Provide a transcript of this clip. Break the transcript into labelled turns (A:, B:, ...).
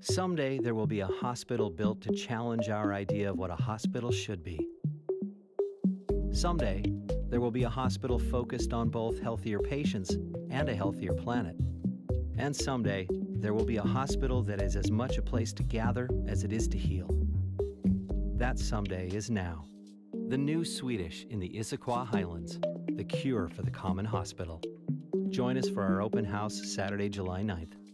A: Someday there will be a hospital built to challenge our idea of what a hospital should be. Someday there will be a hospital focused on both healthier patients and a healthier planet. And someday there will be a hospital that is as much a place to gather as it is to heal. That someday is now. The new Swedish in the Issaquah Highlands, the cure for the common hospital. Join us for our open house Saturday, July 9th.